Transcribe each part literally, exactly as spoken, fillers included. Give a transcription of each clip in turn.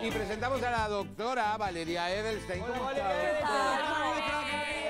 Y presentamos a la doctora Valeria Edelstein. Hola, ¿Cómo Valeria está?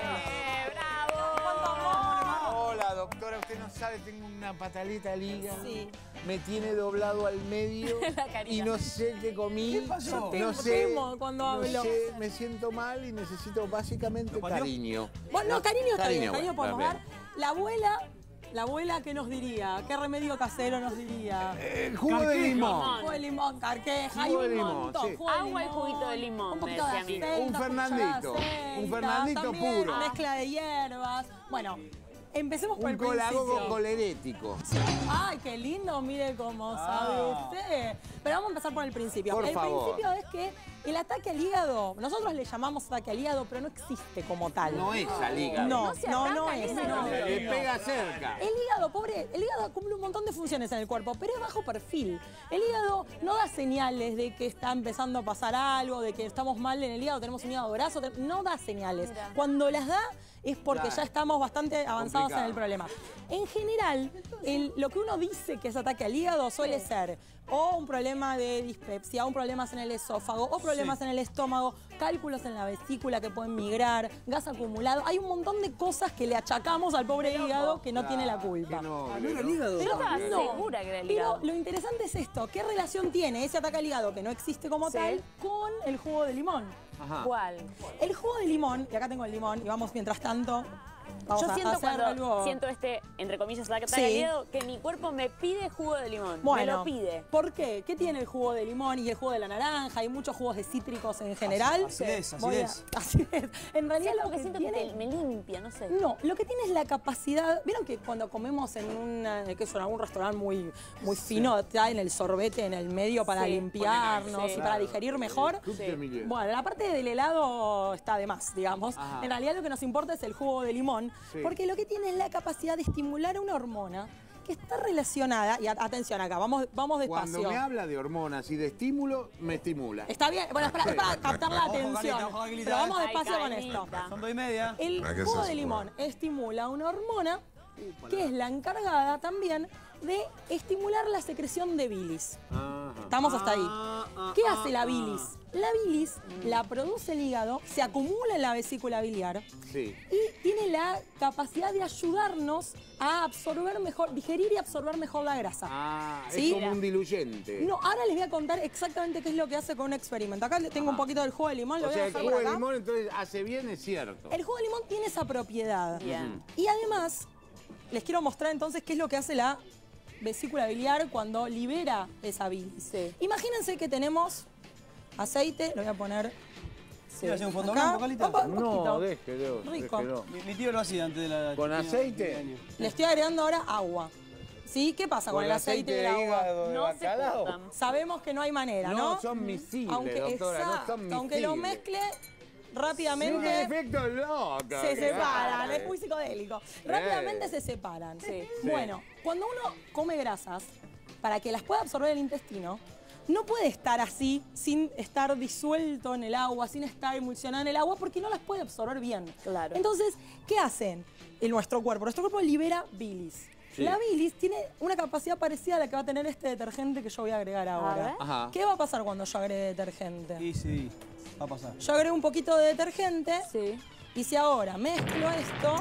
¡Bravo! Hola, doctora. Usted no sabe, tengo una pataleta al hígado. Sí. Me tiene doblado al medio y no sé qué comí. ¿Qué pasó? Te No sé, temo cuando no hablo. sé, me siento mal y necesito básicamente ¿Lo pateó? cariño. Bueno, no, cariño está bien, Cariño, cariño bueno, podemos bien. dar. La abuela, la abuela, ¿qué nos diría? ¿Qué remedio casero nos diría? Eh, jugo de Carqueja. limón. Jugo de limón, carqueja, Jugo hay de un limón, montón. sí. Jugo de Agua y limón, juguito de limón, un me poquito de decía mi aceite, Un una Fernandito, cucharada de un aceite, Fernandito también puro. mezcla de hierbas. Bueno, empecemos por Un el colago principio. colerético. Ay, qué lindo, mire cómo sabe Ah. usted. Pero vamos a empezar por el principio. Por el favor. principio es que el ataque al hígado, nosotros le llamamos ataque al hígado, pero no existe como tal. No es al hígado. No, No se no, ataca no al es. hígado. no, Le no. pega cerca. El hígado, pobre, el hígado cumple un montón de funciones en el cuerpo, pero es bajo perfil. El hígado no da señales de que está empezando a pasar algo, de que estamos mal en el hígado, tenemos un hígado graso, te- no da señales. Mira. Cuando las da es porque Claro. ya estamos bastante avanzados Complicado. en el problema. En general, el- lo que uno dice que es ataque al hígado suele ser o un problema de dispepsia, un problema en el esófago, o problemas Sí. en el estómago, cálculos en la vesícula que pueden migrar, gas acumulado. Hay un montón de cosas que le achacamos al pobre hígado que no tiene la culpa. Qué noble, Ah, no era el ¿no? hígado. Pero estaba no. segura que era el Pero hígado. lo interesante es esto, ¿qué relación tiene ese ataque al hígado que no existe como Sí. tal con el jugo de limón? Ajá. ¿Cuál? El jugo de limón, y acá tengo el limón, y vamos mientras tanto, vamos Yo a siento hacer cuando algo... siento este, entre comillas, ataque Sí. al hígado, que mi cuerpo me pide jugo de limón. me Bueno, lo pide. ¿por qué? ¿Qué tiene el jugo de limón y el jugo de la naranja? Hay muchos jugos de cítricos en general. Acidez, Voy a- acidez. acidez. En realidad Siento lo que que siento tiene... que me limpia, no sé. No, lo que tiene es la capacidad. ¿Vieron que cuando comemos en una, qué sé, en algún restaurante muy, muy fino, traen el sorbete en el medio para Sí, limpiarnos sí. y para digerir mejor? Club de Miguel. Bueno, la parte del helado está de más, digamos. Ajá. En realidad lo que nos importa es el jugo de limón, Sí. porque lo que tiene es la capacidad de estimular una hormona que está relacionada, y a- atención acá, vamos, vamos despacio. Cuando me habla de hormonas y de estímulo, me estimula. Está bien, bueno, espera, es para captar la Ojo, atención. Carlita, ojo, Carlita, Pero vamos eh. despacio Ay, con Carlita. esto. Son dos y media. El Ah, ¿qué jugo es de eso? limón estimula una hormona que es la encargada también de estimular la secreción de bilis. Ajá. Estamos hasta ahí. Ah, ah, ¿Qué ah, hace la ah. bilis? La bilis la produce el hígado, se acumula en la vesícula biliar Sí. y tiene la capacidad de ayudarnos a absorber mejor, digerir y absorber mejor la grasa. Ah, ¿Sí? es como un diluyente. No, ahora les voy a contar exactamente qué es lo que hace con un experimento. Acá tengo un poquito del jugo de limón, lo O voy sea, a el dejar jugo por de acá. limón entonces hace bien, es cierto. El jugo de limón tiene esa propiedad. Bien. Y además, les quiero mostrar entonces qué es lo que hace la vesícula biliar cuando libera esa bilis. Sí. Imagínense que tenemos aceite, lo voy a poner... ¿Quiere hacer un fondo acá. blanco, Carlita? Opa, un No, poquito. déjelo, Rico. déjelo. Mi, mi tío lo hacía antes de la... ¿Con tenía aceite? veinte años. Le estoy agregando ahora agua. ¿Sí? ¿Qué pasa con, ¿Con el aceite y el agua? hígado de No se bacalao? juntan. Sabemos que no hay manera, ¿no? No, son misiles, aunque, doctora, no exacto, son aunque lo misiles. mezcle Es un rápidamente... efecto loco. Se que separan, hace. es muy psicodélico. Rápidamente se separan. Sí. Bueno, cuando uno come grasas, para que las pueda absorber el intestino, no puede estar así, sin estar disuelto en el agua, sin estar emulsionado en el agua, porque no las puede absorber bien. Claro. Entonces, ¿qué hacen en nuestro cuerpo? Nuestro cuerpo libera bilis. Sí. La bilis tiene una capacidad parecida a la que va a tener este detergente que yo voy a agregar ahora. ver. Ajá. ¿Qué va a pasar cuando yo agregue detergente? Sí, sí, va a pasar. Yo agrego un poquito de detergente. Sí. Y si ahora mezclo esto,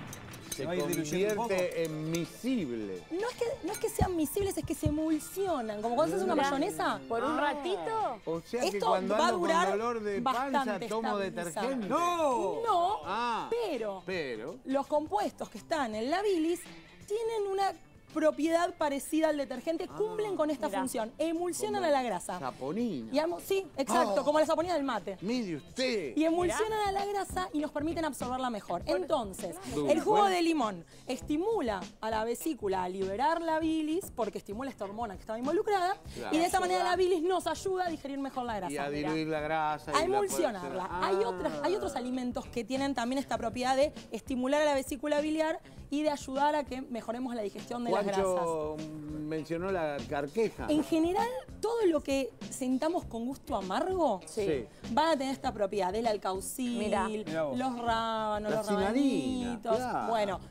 Se va a ir diluyendo un convierte en misible. no es, que, no es que sean miscibles, es que se emulsionan. Como cuando haces una Mira, சி Por un ratito. O sea que Esto cuando va a ando durar con dolor de panza bastante tomo estabilizado. detergente. ¡No! No, Ah, pero pero... los compuestos que están en la bilis tienen una propiedad parecida al detergente, cumplen con esta Mirá. función, emulsionan Como a la grasa. Saponina. Y amo- sí, exacto, Oh. como la saponina del mate. Mire usted. Y emulsionan a la grasa y nos permiten absorberla mejor. Entonces, Duro. el jugo Bueno. de limón estimula a la vesícula a liberar la bilis porque estimula esta hormona que estaba involucrada Claro. y de esa manera la bilis nos ayuda a digerir mejor la grasa. Y a Mirá. diluir la grasa. A y la emulsionarla. puede- Hay, Ah. otras, hay otros alimentos que tienen también esta propiedad de estimular a la vesícula biliar y de ayudar a que mejoremos la digestión de las grasas. Juancho mencionó la carqueja. En general, todo lo que sentamos con gusto amargo Sí. van a tener esta propiedad del alcaucil, Mirá. Mirá vos. los rábanos, La los cinarina, rabanitos. claro. Bueno,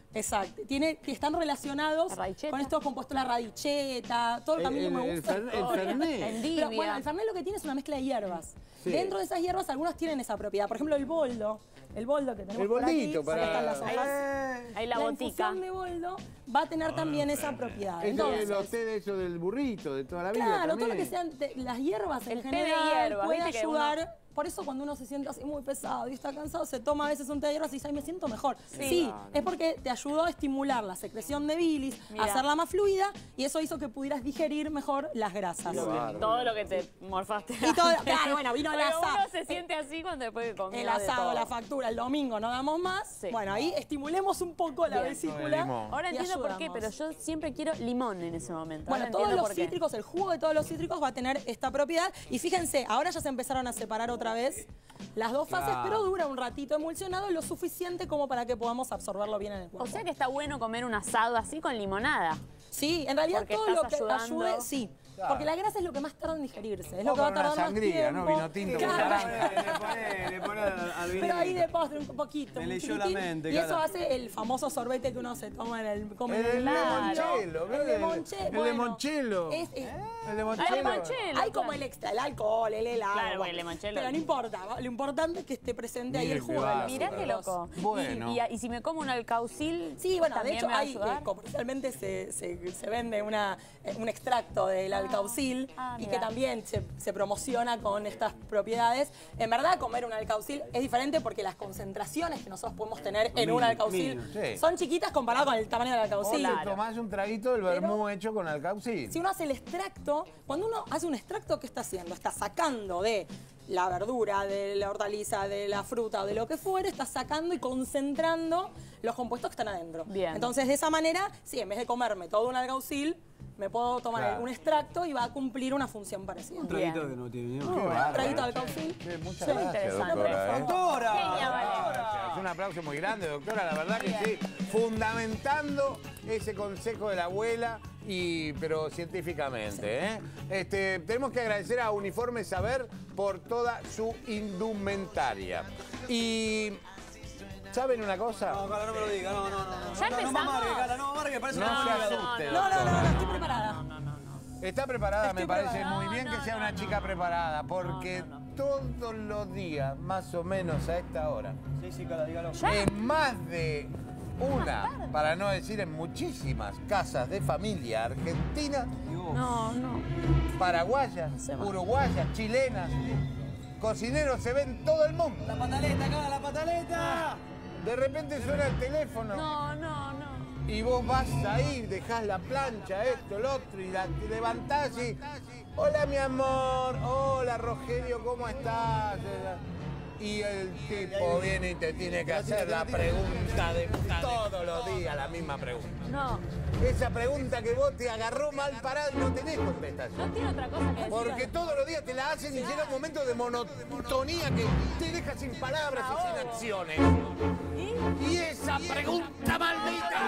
Exacto. Tiene, que están relacionados con estos compuestos, la radicheta, todo el camino me gusta. El, el Fernet. Pero bueno, el Fernet lo que tiene es una mezcla de hierbas. Sí. Dentro de esas hierbas, algunos tienen esa propiedad. Por ejemplo, el boldo. El boldo que tenemos el boldito, por aquí, para... están las hojas. Ahí la, la botica. infusión de boldo va a tener también esa propiedad. Eso es los té de eso del burrito, de toda la vida. Claro, también. todo lo que sean de, las hierbas en el té general de hierbas, puede ¿viste que ayudar. uno... Por eso cuando uno se siente así muy pesado y está cansado, se toma a veces un té de hierbas y dice, ay, me siento mejor. Sí, sí claro. Es porque te ayudó a estimular la secreción de bilis, Mirá. a hacerla más fluida, y eso hizo que pudieras digerir mejor las grasas. Claro. Todo lo que te morfaste. Y todo, claro, bueno, vino el asado. Uno se siente así cuando después de comer. El asado, la factura, el domingo no damos más. Sí. Bueno, ahí estimulemos un poco la Bien. vesícula. Ahora entiendo ayudamos. por qué, pero yo siempre quiero limón en ese momento. Bueno, ahora todos los cítricos, el jugo de todos los cítricos va a tener esta propiedad. Y fíjense, ahora ya se empezaron a separar otra vez las dos fases, claro. pero dura un ratito emulsionado, lo suficiente como para que podamos absorberlo bien en el cuerpo. O sea que está bueno comer un asado así con limonada. Sí, en realidad Porque todo lo que ayudando. ayude, sí. Claro. Porque la grasa es lo que más tarda en digerirse, es o lo que va a tardar una sangría, más tiempo. ¿no? Vino tinto con claro. naranja. Le pone, le pone al, al vinito. Pero ahí de postre un poquito. Me un leyó la chiquitín, mente, Y cara. eso hace el famoso sorbete que uno se toma en el... Come El, en el limoncello. El limoncello. El bueno, limoncello. Es, es, el limoncello. El limoncello. Hay como el extra, el alcohol, el helado. Claro, bueno, el limoncello. Pero no importa, lo importante es que esté presente Mire ahí el jugo. que Mirá qué loco. Bueno. Y, y, y si me como un alcaucil, sí, bueno, de ¿también hecho me va a hay, ayudar? eh, comercialmente se, se, se vende una, eh, un extracto del alcaucil ah, y mira. que también se, se promociona con estas propiedades. En verdad, comer un alcaucil es diferente porque las concentraciones que nosotros podemos tener en Mil, un alcaucil mil, sí. son chiquitas comparado con el tamaño del alcaucil. O te tomás un traguito del vermú hecho con alcaucil. Si uno hace el extracto, cuando uno hace un extracto, ¿qué está haciendo? Está sacando de la verdura, de la hortaliza, de la fruta o de lo que fuere, está sacando y concentrando los compuestos que están adentro. Bien. Entonces, de esa manera, sí, en vez de comerme todo un alcaucil, me puedo tomar Claro. un extracto y va a cumplir una función parecida. Un traguito que no tiene ni Qué más. Un bárbaro. traguito de alcaucil. Sí, muchas Sí, gracias, interesante. doctora. ¿eh? ¡Doctora! Genia, vale. Gracias. Un aplauso muy grande, doctora. La verdad que sí. Fundamentando ese consejo de la abuela, y, pero científicamente. ¿eh? Este, tenemos que agradecer a Uniforme Saber por toda su indumentaria. Y... ¿saben una cosa? No, cara, no me lo diga, no, no, no. ¿Ya no, no, empezamos? no, amargue, cara, no, amargue, parece No una se amiga. asuste, No, no, no, no, estoy preparada. No, no, no. Está preparada, Estoy me parece preparada. muy bien que sea una chica preparada, porque todos los días, más o menos a esta hora, Sí, sí, cara, dígalo. en más de una, para no decir en muchísimas casas de familia argentinas, No, no. paraguayas, se va. uruguayas, chilenas, cocineros se ven todo el mundo. La pataleta, cara, la pataleta. De repente suena el teléfono No, no, no. y vos vas ahí, dejás la plancha, esto, lo otro, y la te levantás y... Hola, mi amor. Hola, Rogelio, ¿cómo estás? Y el tipo viene y te tiene que hacer la pregunta de todos los días, la misma pregunta. No, Esa pregunta que vos te agarró mal parado y no tenés contestación. no tiene otra cosa que decir. Porque todos los días te la hacen y llega un momento de monotonía que te deja sin palabras y sin acciones. Y esa pregunta maldita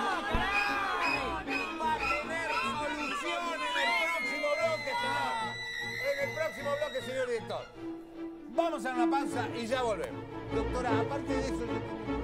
va a tener solución en el próximo bloque, señor. En el próximo bloque, señor director. Vamos a una pausa y ya volvemos. Doctora, aparte de eso, yo tengo